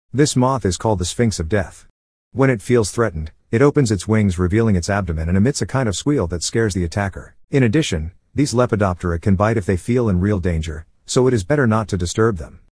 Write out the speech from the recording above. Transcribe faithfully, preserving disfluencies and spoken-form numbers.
This moth is called the Sphinx of Death. When it feels threatened, it opens its wings, revealing its abdomen, and emits a kind of squeal that scares the attacker. In addition, these Lepidoptera can bite if they feel in real danger, so it is better not to disturb them.